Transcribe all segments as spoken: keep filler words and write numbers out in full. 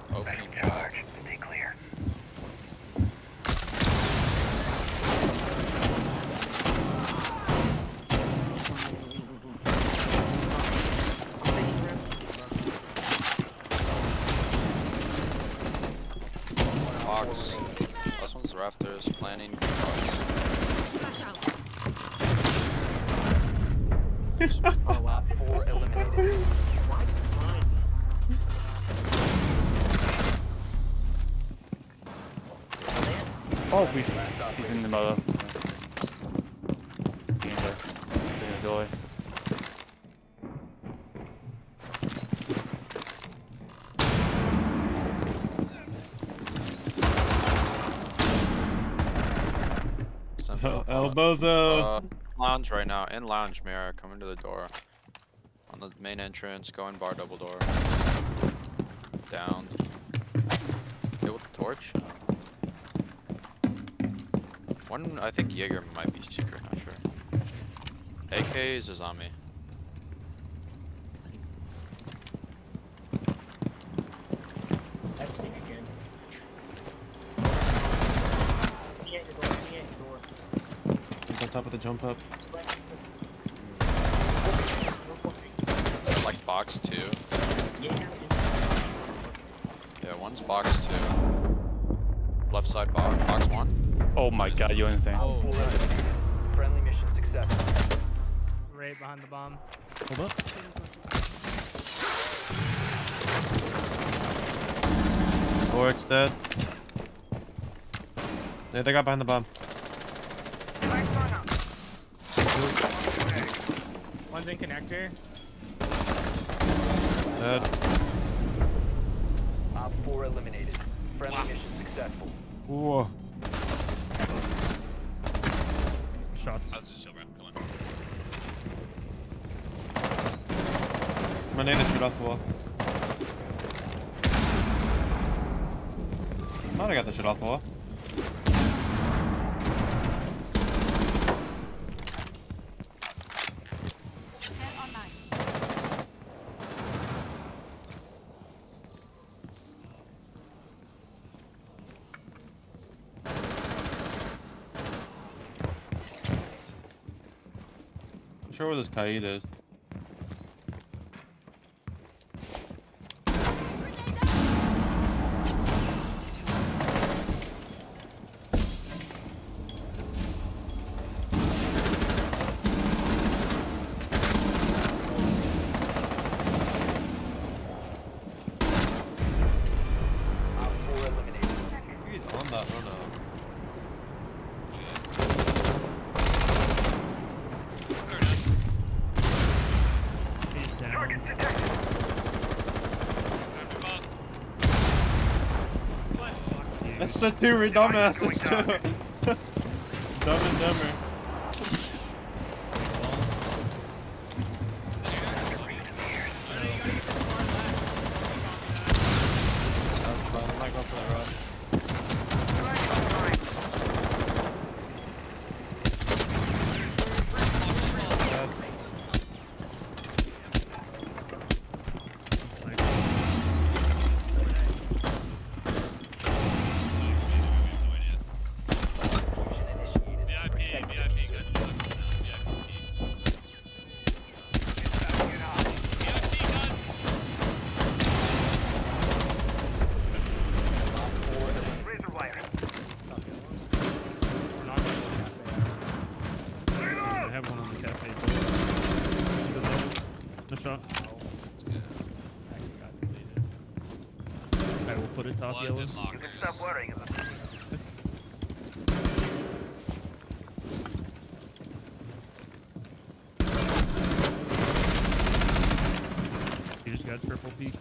Opening dark. Stay clear. Box. Last one's rafters. Planning. Flash out. Op four eliminated. Oh, he's, he's in the mother. In the, in the door. Simple. El Bozo. Uh, lounge right now. In lounge mirror. Coming to the door. On the main entrance. Going bar double door. Down. Okay, with the torch. One, I think Jaeger might be secret, not sure. A K is on me. I've seen again. He's on top of the jump up. Like box two. Yeah. Yeah, one's box two. Left side box, box one. Oh my god, you're insane. Oh, nice. Friendly mission successful. Right behind the bomb. Hold up. Torch dead. Yeah, they got behind the bomb. One's in connector. Dead. Op four eliminated. Friendly mission successful. Whoa. Shots. I was just chill, bro. Come on. My name is shoot off the wall. Thought I got the shit off the wall. I'm sure where this Kaid is. Op four eliminated. He's on that run out. He's down. That's the two dumbasses too. Dumb and dumber. That's fine. I might go for that rod. V I P, V I P, good. V I P. V I P gun. Razor wire. We're not going to the cafe. I have one on the cafe. No shot. Okay, we'll put it top Bloods yellow. and lockers. Stop worrying about it. You just got triple peak.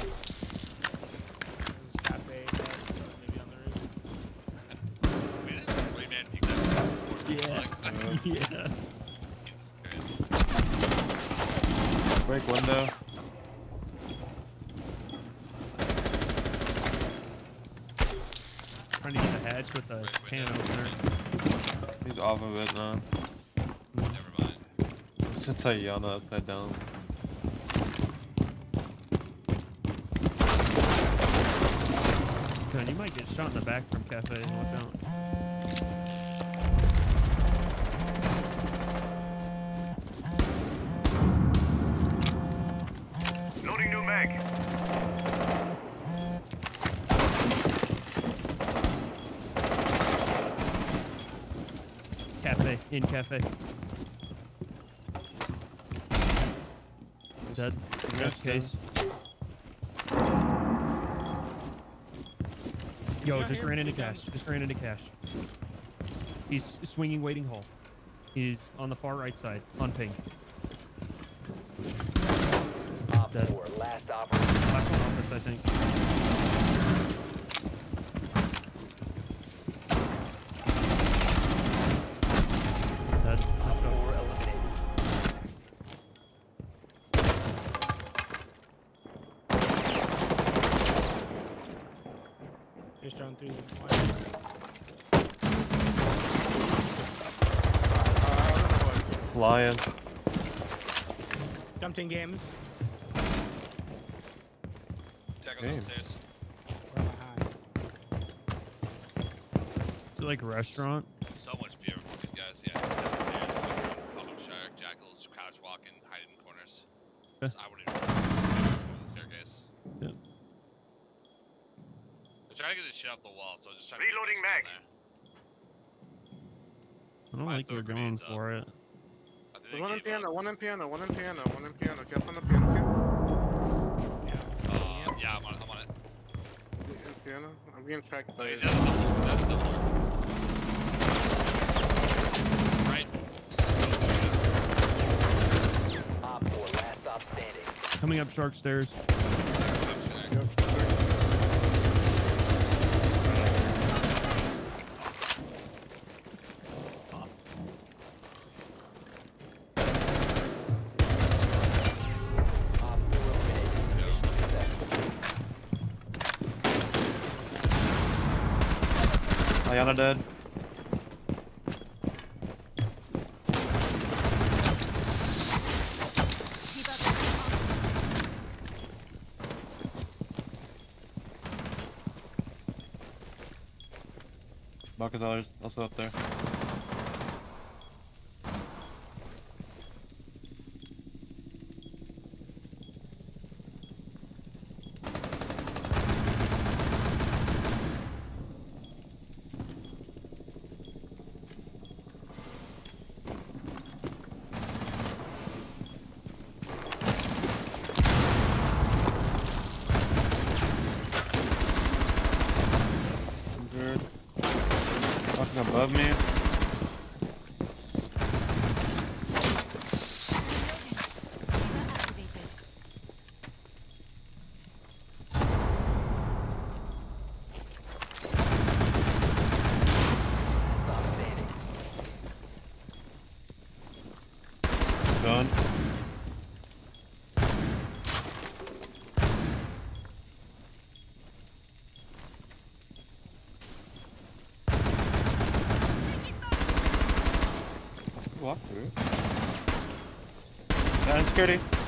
Cafe, maybe on the roof. Wait, Rayman peeked up. Yeah. Yeah. Break window. Trying to get the hatch with a can opener. He's off of it now. Never mind. It's a Yana upside down. cafe. Watch out. Loading new mag. Cafe. In cafe. Dead. That's case. Yo, just ran into cash. Just ran into cash. He's swinging, waiting hole. He's on the far right side, on ping. Op Dead. four, last operator. Last one office, I think. Dead. Op Let's go. four eliminated. Just down through the Lion. Jumped in games. Jack on Damn. downstairs. We're behind. Is it like a restaurant? So much fear from these guys. Yeah, he's downstairs. Welcome Shark, Jackals, crouch walking, hiding in corners. Yeah. So I wouldn't even go to the staircase. Yeah. They're trying to get this shit off the wall, so just trying Reloading to mag. I don't Might like throw we're going grenades up. for it. There's one in piano, one in piano, one in piano, one in piano. Get on the piano, get Uh, yeah, I'm on it. I'm on it. in piano. I'm getting tracked Oh, by he's at the double. That's the double. Right. Op four, last stop standing. Coming up shark stairs. Op four eliminated. Successful. Ayana dead. Keep up the Balcazar's also up there. Hundred. Fucking above me. activated. Stop standing. Done. Walk through. Yeah, security.